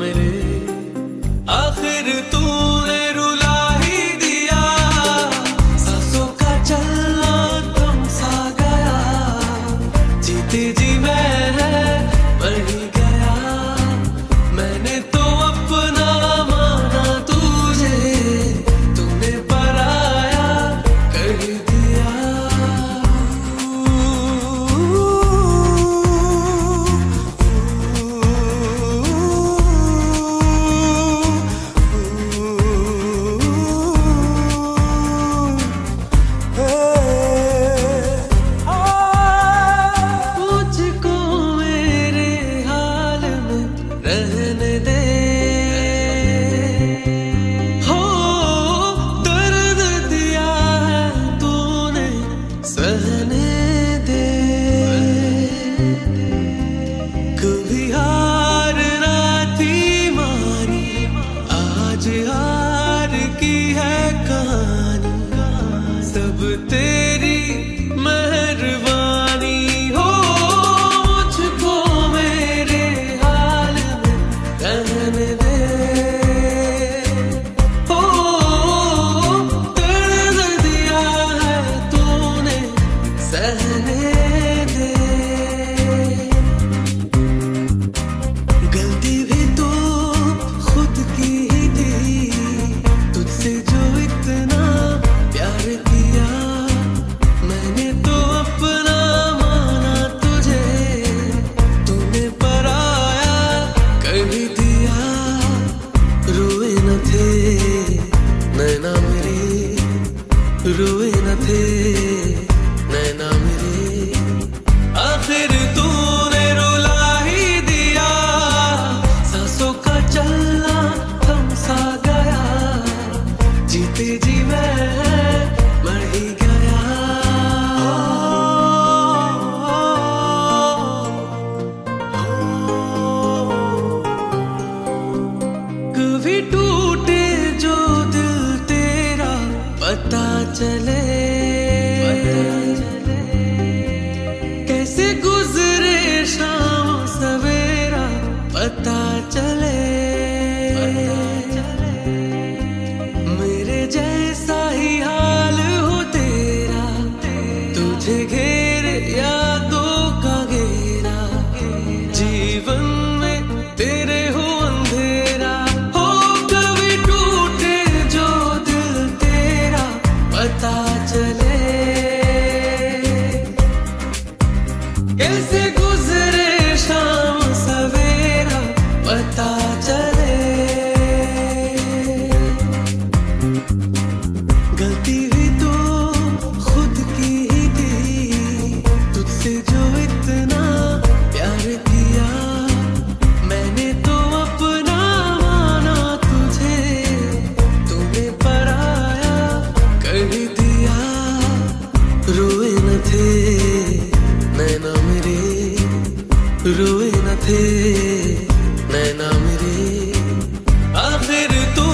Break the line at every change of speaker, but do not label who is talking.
मेरे, आखिर तूने रुला ही दिया, सांसों का चलना थम सा गया, जीते जी मैं मर ही गया, मैंने तो अपना माना तुझे, तूने पराया कर दिया। मुझको मेरे हाल में रहने दे, हो दर्द दिया है तूने सहने दे, कभी हार ना थी मानी, आज हार की है कहानी, सब तेरी मेहरबानी, हो मुझको मेरे हाल में रहने दे, हो दर्द दिया है तूने सहने दे, गलती भी तो खुद की ही थी, तुझसे जो इतना प्यार किया, मैंने तो अपना माना तुझे, तूने पराया कर ही दिया, रोए न थे नैना मेरे, रोए न थे नैना मेरे, आखिर तूने रुला ही दिया, सांसों का चलना थम सा गया, जीते जी मैं मर ही गया। कभी टूटे जो दिल तेरा पता चले, कैसे गुजरे शाम सवेरा पता चले, मेरे जैसा ही हाल हो तेरा, तुझे घेरे यादों का घेरा, जीवन में तेरे हो अंधेरा, हो कभी टूटे जो दिल तेरा पता चले, कैसे गुजरे शाम सवेरा पता चले, गलती भी तो खुद की ही थी, तुझसे जो इतना प्यार किया, मैंने तो अपना माना तुझे, तूने पराया कर ही दिया, रोए न थे नैना मेरे, रोए न थे नैना मेरे, आखिर तू